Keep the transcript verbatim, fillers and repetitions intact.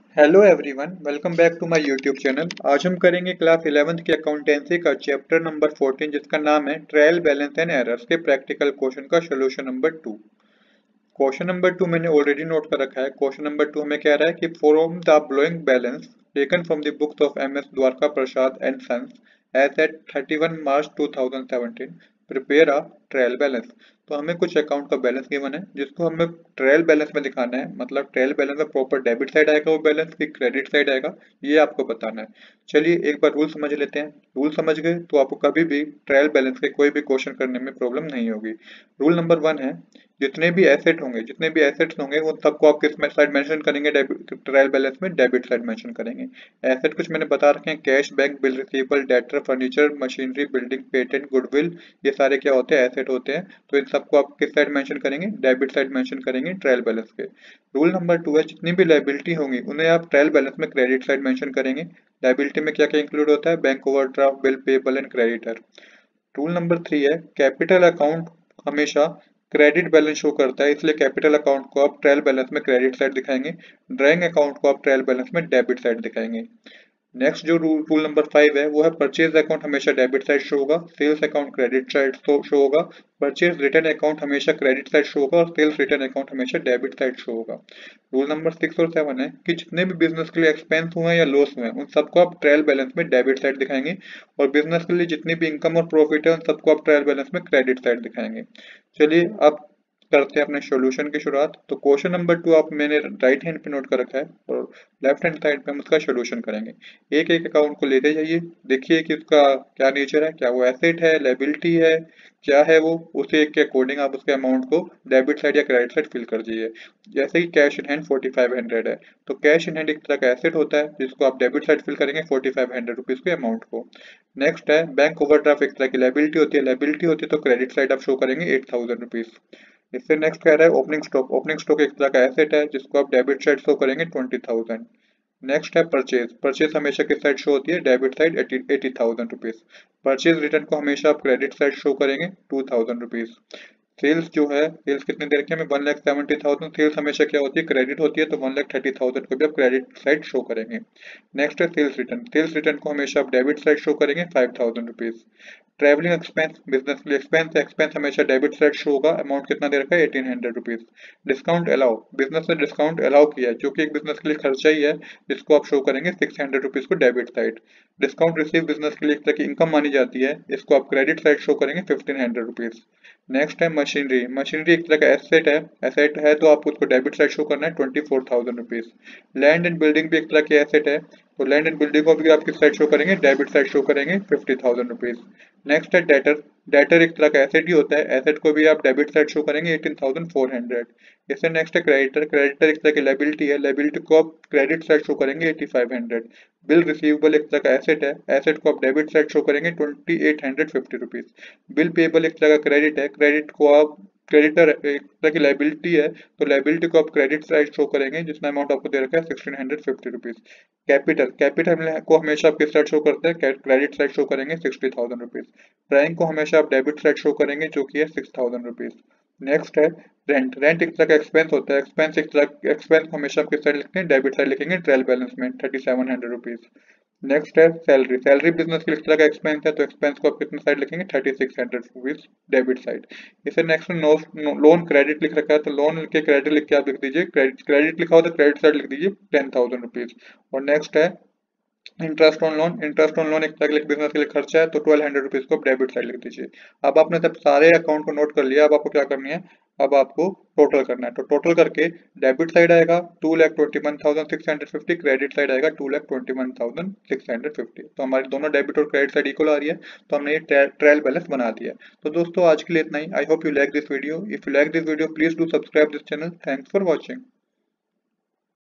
Hello everyone, welcome back to my YouTube channel. आज हम करेंगे क्लास इलेवेंथ की अकाउंटेंसी का चैप्टर नंबर फोर्टीन, जिसका नाम है ट्रायल बैलेंस एंड एरर्स के प्रैक्टिकल क्वेश्चन का solution number two. Question number two मैंने ऑलरेडी नोट कर रखा है। क्वेश्चन नंबर टू हमें कह रहा है कि from the blowing balance taken from the books of M S Dwarka Prasad and sons as at thirty one March two thousand seventeen prepare a trial balance. तो हमें कुछ अकाउंट का बैलेंस गिवन है जिसको हमें ट्रायल बैलेंस में दिखाना है। मतलब ट्रायल बैलेंस में प्रॉपर डेबिट साइड आएगा वो बैलेंस की क्रेडिट साइड आएगा, ये आपको बताना है। चलिए एक बार रूल समझ लेते हैं। रूल समझ गए तो आपको कभी भी ट्रायल बैलेंस के कोई भी क्वेश्चन करने में प्रॉब्लम नहीं होगी। रूल नंबर वन है, जितने भी एसेट होंगे जितने भी एसेट्स होंगे वो सबको आप किस साइड मेंशन करेंगे? ट्रायल बैलेंस में डेबिट साइड मेंशन करेंगे। एसेट कुछ मैंने बता रखे हैं, cash, bank, bill receivable, debtor, furniture, machinery, building, patent, goodwill, ये सारे क्या होते हैं? एसेट होते हैं। तो इन सबको आप किस साइड मेंशन करेंगे? डेबिट साइड मेंशन करेंगे ट्रायल बैलेंस के। रूल नंबर टू है, जितनी भी लायबिलिटी होंगी उन्हें आप ट्रायल बैलेंस में क्रेडिट साइड मेंशन करेंगे। लायबिलिटी में क्या क्या इंक्लूड होता है? Bank overdraft, bill payable and creditor. Rule number three है, कैपिटल अकाउंट हमेशा क्रेडिट बैलेंस शो करता है, इसलिए कैपिटल अकाउंट को आप ट्रायल बैलेंस में क्रेडिट साइड दिखाएंगे। ड्राइंग अकाउंट को आप ट्रायल बैलेंस में डेबिट साइड दिखाएंगे। नेक्स्ट जो रूल रूल नंबर फाइव है वो है, परचेज अकाउंट हमेशा डेबिट साइड शो होगा, sales account credit side show होगा। परचेज रिटर्न अकाउंट हमेशा क्रेडिट साइड शो होगा और सेल्स रिटर्न अकाउंट हमेशा डेबिट साइड शो होगा। रूल नंबर सिक्स और सेवन है कि जितने भी बिजनेस के लिए एक्सपेंस हुए हैं या लॉस हुए हैं उन सबको आप ट्रायल बैलेंस में डेबिट साइड दिखाएंगे, और बिजनेस के लिए जितनी भी इनकम और प्रॉफिट है उन सबको आप ट्रायल बैलेंस में क्रेडिट साइड दिखाएंगे। चलिए अब करते हैं अपने सॉल्यूशन की शुरुआत। तो क्वेश्चन नंबर टू आप मैंने राइट हैंड पे नोट कर रखा है और लेफ्ट हैंड साइड पे हम उसका सॉल्यूशन करेंगे। एक एक अकाउंट को लेते जाइए, देखिए कि उसका क्या नेचर है, क्या वो एसेट है, लायबिलिटी है, क्या है वो, उसे के अकॉर्डिंग आप उसके अमाउंट को डेबिट साइड या क्रेडिट साइड फिल कर दीजिए। जैसे कि cash in hand forty five hundred है, तो कैश इन हैंड एक तरह का एसेट होता है जिसको आप डेबिट साइड फिल करेंगे फोर्टी फाइव हंड्रेड रुपीज के अमाउंट को। नेक्स्ट है, बैंक ओवरड्राफ्ट एक तरह की लायबिलिटी होती है, लायबिलिटी होती है तो क्रेडिट साइड आप शो करेंगे एट थाउजेंड रुपीज। इससे नेक्स्ट कह रहा है ओपनिंग स्टॉक, ओपनिंग स्टॉक एक तरह का एसेट है जिसको आप डेबिट साइड शो करेंगे ट्वेंटी थाउजेंड। नेक्स्ट है परचेज, परचेज हमेशा किस साइड शो होती है? Debit side eighty thousand rupees. Purchase return को हमेशा आप क्रेडिट साइड शो करेंगे टू थाउजेंड रुपीज। सेल्स जो है, सेल्स कितने दे रखे हैं? हमें one lakh seventy thousand. Sales हमेशा क्या होती है? क्रेडिट होती है, तो वन लाख थर्टी थाउजेंड को भी आप क्रेडिट साइड शो करेंगे। नेक्स्ट है सेल्स रिटर्न, सेल्स रिटर्न को हमेशा आप डेबिट साइड शो करेंगे five thousand rupees. Travelling expense, business के लिए एक्सपेंस है, एक्सपेंस हमेशा डेबिट साइड शो होगा, अमाउंट कितना दे रखा है? Eighteen hundred rupees. Discount allow, business ने डिस्काउंट अलाउ किया है जो कि एक बिजनेस के लिए खर्चा ही है, जिसको आप शो करेंगे सिक्स हंड्रेड रुपीज को debit side. Discount receive business के लिए एक तरह की इनकम मानी जाती है, इसको आप क्रेडिट साइड शो करेंगे फिफ्टीन हंड्रेड रुपीज। नेक्स्ट है मशीनरी, मशीनरी एक तरह का एसेट है, एसेट है तो आपको उसको डेबिट साइड शो करना है twenty four thousand rupees. Land and building भी एक तरह की एसेट है, तो लैंड एंड बिल्डिंग को भी आप किस साइड शो करेंगे? डेबिट साइड शो करेंगे फिफ्टी थाउजेंड रुपीज। नेक्स्ट है डेटर, डेटर एक तरह का एसेट ही होता है, एसेट को भी आप डेबिट साइड शो करेंगे एटीन थाउजेंड फोर हंड्रेड। इससे नेक्स्ट है क्रेडिटर, क्रेडिटर एक तरह की लायबिलिटी है, लायबिलिटी को आप क्रेडिट साइड शो करेंगे eighty five hundred. Bill receivable एक तरह का एसेट है, एसेट को आप डेबिट साइड शो करेंगे twenty eight hundred fifty rupees. Bill payable एक तरह का क्रेडिट है, क्रेडिट को आप क्रेडिटर एक तरह की लायबिलिटी है, तो लायबिलिटी को आप क्रेडिट साइड शो करेंगे, जितना अमाउंट आपको दे रखा है sixteen hundred fifty rupees. Capital, capital को हमेशा आप किस साइड शो करते हैं? क्रेडिट साइड शो करेंगे सिक्सटी थाउजेंड रुपीज। ड्राइंग को हमेशा आप डेबिट साइड शो करेंगे जो कि है सिक्स थाउजेंड रुपीज। नेक्स्ट है रेंट, रेंट एक तरह का एक्सपेंस होता है, एक्सपेंस एक तरह एक्सपेंस हमेशा आप किस साइड लिखते हैं? डेबिट साइड लिखेंगे ट्रायल बैलेंस में thirty seven hundred rupees. Next है सैलरी, सैलरी बिजनेस के लिए इस तरह का एक्सपेंस है, तो एक्सपेंस को आप कितने साइड लिखेंगे? Thirty six hundred rupees debit side. इसे next no, no, loan credit लिख रखा है, तो लोन के क्रेडिट लिख के आप लिख दीजिए, क्रेडिट क्रेडिट लिखा हो तो क्रेडिट साइड लिख दीजिए टेन थाउजेंड रुपीज। और नेक्स्ट है interest on loan, interest on loan एक तरह बिजनेस के लिए खर्चा है, तो ट्वेल्व हंड्रेड रुपीज को डेबिट साइड लिख दीजिए। अब आपने सब सारे अकाउंट को नोट कर लिया, अब आपको क्या करनी है? अब आपको टोटल करना है, तो टोटल करके डेबिट साइड आएगा two lakh twenty one thousand six hundred fifty, credit side आएगा two lakh twenty one thousand six hundred fifty. तो हमारी दोनों डेबिट और क्रेडिट साइड इक्वल आ रही है, तो हमने ये ट्रायल बैलेंस बना दिया है। तो दोस्तों आज के लिए इतना ही। I hope you like this video. If you like this video please do subscribe this channel. Thanks for watching.